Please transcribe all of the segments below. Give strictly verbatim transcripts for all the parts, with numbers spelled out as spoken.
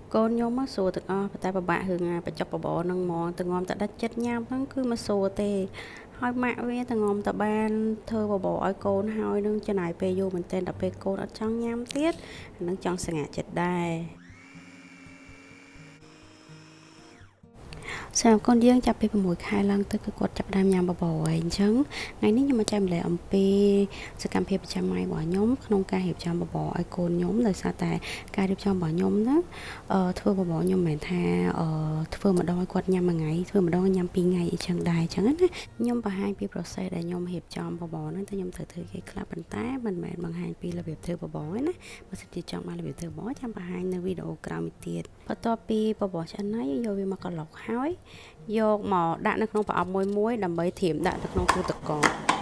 Con nhóm á sủa từng oแต่ប្របាក់រឿងអាបញ្ចុកបបរនឹងហ្មងទាំងងំតែដាច់ចិត្តញ៉ាំហ្នឹងគឺមកសួរទេហើយម៉ាក់វាទាំងងំតែបានធ្វើបបរឲ្យកូនហើយនឹងចំណាយពេលយូរមែនទែនដល់ពេលកូនអត់ចង់ញ៉ាំទៀតនឹងចង់សង្ហាចិត្តដែរសម្រាប់កូនយើងចាប់ពី៦ខែឡើងទៅគឺគាត់ចាប់ដើមញ៉ាំបបរហើយអញ្ចឹងថ្ងៃនេះខ្ញុំមកចែកម្លែកអំពីសកម្មភាពប្រចាំថ្ងៃរបស់ខ្ញុំក្នុងការរៀបចំបបរឲ្យកូនខ្ញុំដោយសារតែការរៀបចំរបស់ខ្ញុំណាអឺធ្វើបបរខ្ញុំមិនមែនថាអឺធ្វើម្ដងឲ្យគាត់ញ៉ាំមួយថ្ងៃធ្វើម្ដងញ៉ាំពីរថ្ងៃអញ្ចឹងដែរអញ្ចឹងណាខ្ញុំបង្ហាញពី process ដែលខ្ញុំរៀបចំបបរហ្នឹងតែខ្ញុំត្រូវធ្វើគេខ្លះប៉ុន្តែមិនមែនបង្ហាញពីរបៀបធ្វើបបរទេណាបើសិនជាចង់បានរបៀបធ្វើបបរចាំបង្ហាញនៅវីដេអូក្រោយមួយទៀតបន្ទាប់ពីបបរឆ្អិនហើយយកវាមកកន្លុកហើយយកមកដាក់នៅក្នុងប្រអប់មួយមួយដើម្បីត្រៀមដាក់ទៅក្នុងទូទឹកកក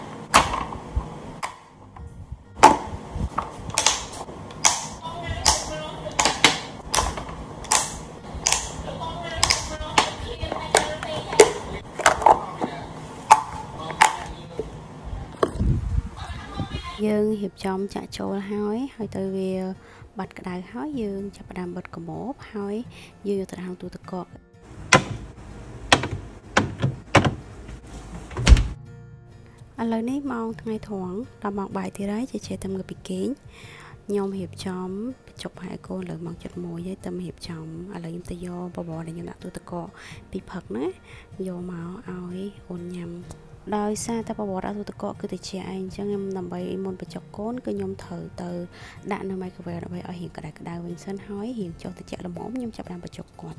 យើងរៀបចំចាក់ចូលហើយហើយទៅវាបាត់ក្តៅហើយយើងចាប់ផ្ដើមបិទកម៉ូបហើយយើងយកទៅក្នុងទូទឹកកកឥឡូវនេះម៉ោងថ្ងៃត្រង់ដល់ម៉ោងបាយទៀតហើយជាជាតែងើបពីគេងខ្ញុំរៀបចំបញ្ចុកហើយកូនលើម៉ោង ជិតមួយ ហើយតែរៀបចំឥឡូវខ្ញុំទៅយកបបរដែលខ្ញុំដាក់ទូទឹកកកពីផឹកណាយកមកឲ្យអូនញ៉ាំដោយសារតែបបរដាក់ទូទឹកកកគឺតិចឯងអញ្ចឹងខ្ញុំដើម្បីមុនបញ្ចុកកូនគឺខ្ញុំត្រូវទៅដាក់នៅ microwave ដើម្បីឲ្យរៀងក្តៅក្តៅវិញសិនហើយរៀងចុះតិចល្មមខ្ញុំចាប់ដាក់បញ្ចុកគាត់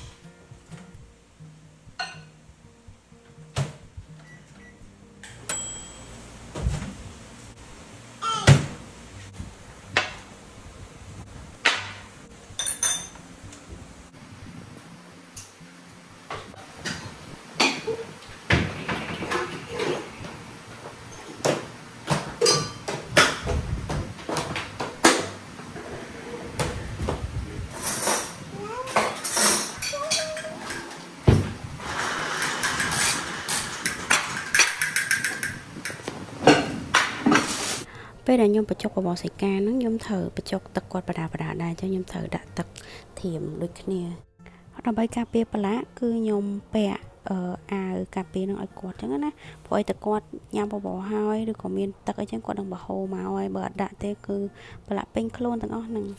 ពេលដែលខ្ញុំបញ្ចុកបបរសាច់ការហ្នឹងខ្ញុំត្រូវបញ្ចុកទឹកគាត់បដាបដាដែរអញ្ចឹងខ្ញុំត្រូវដាក់ទឹកធៀមដូចគ្នាដើម្បីការពារប្រឡាក់គឺខ្ញុំពាក់អាវការពារនឹងឲ្យគាត់អញ្ចឹងណាព្រោះឲ្យតែគាត់ញ៉ាំបបរហើយឬក៏មានទឹកអីចឹងគាត់នឹងបហូរមកហើយបើអត់ដាក់ទេគឺប្រឡាក់ពេញខ្លួនទាំងអស់ហ្នឹង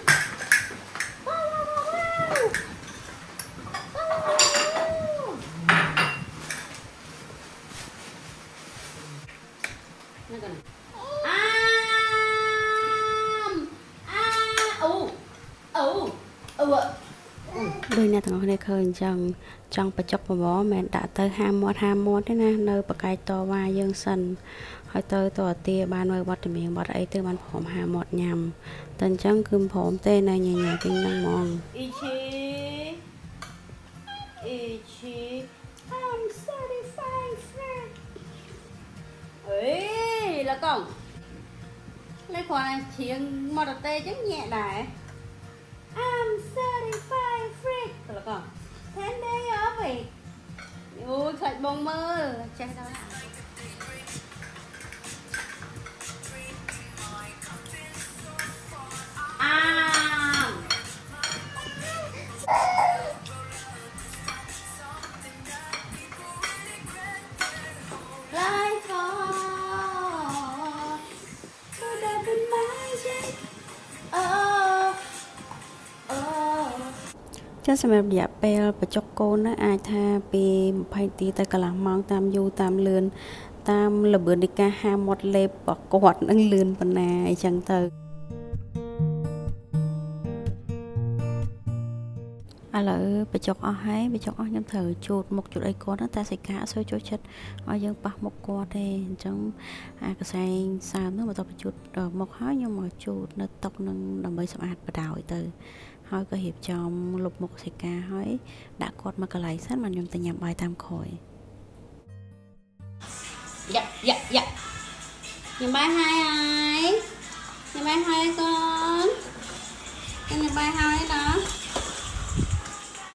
ដូចអ្នកទាំងអស់គ្នាឃើញអញ្ចឹងចង់បញ្ចុកបបរមិនមែនដាក់ទៅហាមាត់ហាមាត់ទេណានៅបកាយតវ៉ាយើងសិនហើយទៅតអាទាបានមើលបទចម្រៀងបទអីទៅបានព្រមហាមាត់ញ៉ាំតែអញ្ចឹងគឺព្រមទេនៅញញ៉ៃពេញហ្នឹងហ្មងអ៊ីឈីអ៊ីឈី I'm satisfied friend អេលកងលេខគាត់ច្រៀងមកតេអញ្ចឹងញ៉ែដែរ I'm certified freak ទៅកងថែមដែរអើវិញអូយខ្លាចបងមើលចេះដល់អាចាសម្រាប់រយៈពេលបញ្ចុកកូនណាអាចថាពីម្ភៃនាទីទៅកន្លះម៉ោងតាមយូរតាមលឿនតាមល្បឿននៃការហាមាត់លេបរបស់គាត់នឹងលឿនប៉ុណ្ណាអញ្ចឹងទៅឥឡូវបញ្ចុកអស់ហើយបញ្ចុកអស់ខ្ញុំត្រូវជូតមុខជូតអីគាត់តែសាច់ការអត់សូវចូលចិត្តឲ្យយើងប៉ះមុខគាត់ទេអញ្ចឹងអាកសែងសើមនោះបន្ទាប់ពីជូតមុខហើយខ្ញុំមកជូតនៅតុនឹងដើម្បីសម្អាតបដ ாய் ទៅហើយក៏រៀបចំលុបមុខសាច់ការហើយដាក់គាត់មកកន្លែងសិនមកខ្ញុំទៅញ៉ាំបាយតាមក្រោយយ៉ាយ៉ាយ៉ាញ៉ាំបាយហើយហើយញ៉ាំបាយហើយកូនញ៉ាំបាយហើយដល់